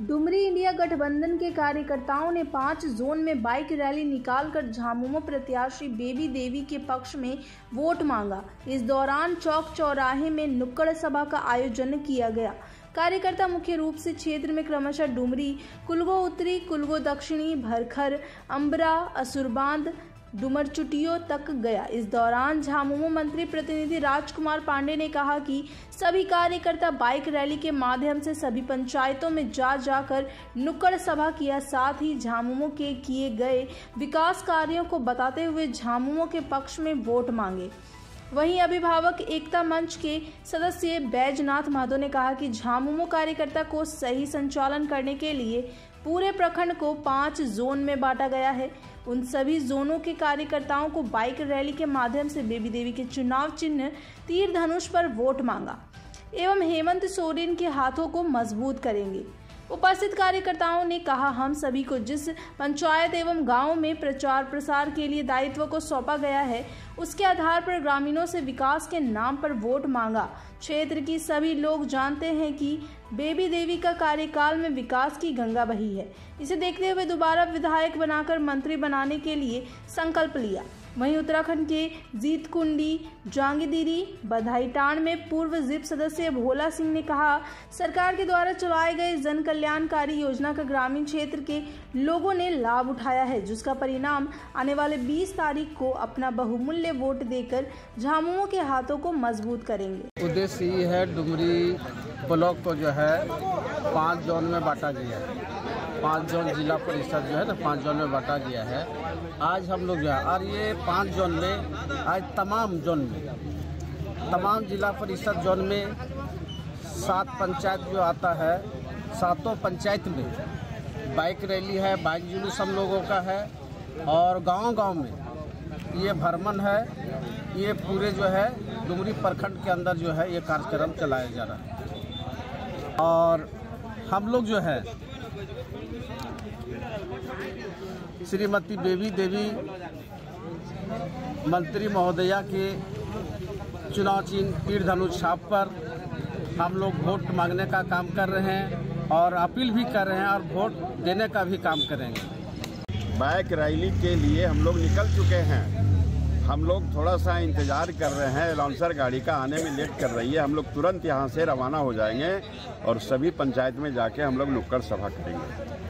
Dumri India गठबंधन के कार्यकर्ताओं ने 5 जोन में बाइक रैली निकालकर झामुमो प्रत्याशी बेबी देवी के पक्ष में वोट मांगा। इस दौरान चौक चौराहे में नुक्कड़ सभा का आयोजन किया गया। कार्यकर्ता मुख्य रूप से क्षेत्र में क्रमशः डुमरी, कुलगो उत्तरी, कुलगो दक्षिणी, भरखर, अम्बरा, असुरबांध, डुमरचुटियों तक गया। इस दौरान झामुमो मंत्री प्रतिनिधि राजकुमार पांडे ने कहा कि सभी कार्यकर्ता बाइक रैली के माध्यम से सभी पंचायतों में जाकर नुक्कड़ सभा किया, साथ ही झामुमो के किए गए विकास कार्यों को बताते हुए झामुमो के पक्ष में वोट मांगे। वहीं अभिभावक एकता मंच के सदस्य बैजनाथ महतो ने कहा कि झामुमो कार्यकर्ता को सही संचालन करने के लिए पूरे प्रखंड को 5 जोन में बांटा गया है। उन सभी जोनों के कार्यकर्ताओं को बाइक रैली के माध्यम से बेबी देवी के चुनाव चिन्ह तीर धनुष पर वोट मांगा एवं हेमंत सोरेन के हाथों को मजबूत करेंगे। उपस्थित कार्यकर्ताओं ने कहा, हम सभी को जिस पंचायत एवं गांव में प्रचार प्रसार के लिए दायित्व को सौंपा गया है, उसके आधार पर ग्रामीणों से विकास के नाम पर वोट मांगा। क्षेत्र की सभी लोग जानते हैं कि बेबी देवी का कार्यकाल में विकास की गंगा बही है। इसे देखते हुए दोबारा विधायक बनाकर मंत्री बनाने के लिए संकल्प लिया। वहीं उत्तराखंड के जीतकुंडी, जांगीदिरी, बधाईटांड में पूर्व जिप सदस्य भोला सिंह ने कहा, सरकार के द्वारा चलाए गए जन कल्याणकारी योजना का ग्रामीण क्षेत्र के लोगों ने लाभ उठाया है, जिसका परिणाम आने वाले 20 तारीख को अपना बहुमूल्य वोट देकर झामुमो के हाथों को मजबूत करेंगे। उद्देश्य ये है, डुमरी ब्लॉक को जो है 5 जोन में बांटा गया है। 5 जोन जिला परिषद जो है ना 5 जोन में बांटा गया है। आज हम लोग जो है, और ये 5 जोन में आज तमाम जोन में, तमाम जिला परिषद जोन में 7 पंचायत जो आता है, 7 पंचायत में बाइक रैली है, बाइक जुलूस हम लोगों का है। और गांव-गांव में ये भ्रमण है, ये पूरे जो है डुमरी प्रखंड के अंदर जो है ये कार्यक्रम चलाया जा रहा है। और हम लोग जो है श्रीमती बेबी देवी मंत्री महोदया के चुनाव चिन्ह तीर धनुष छाप पर हम लोग वोट मांगने का काम कर रहे हैं और अपील भी कर रहे हैं और वोट देने का भी काम करेंगे। बाइक रैली के लिए हम लोग निकल चुके हैं। हम लोग थोड़ा सा इंतजार कर रहे हैं, लॉन्सर गाड़ी का आने में लेट कर रही है। हम लोग तुरंत यहाँ से रवाना हो जाएंगे और सभी पंचायत में जाके हम लोग नुक्कड़ सभा करेंगे।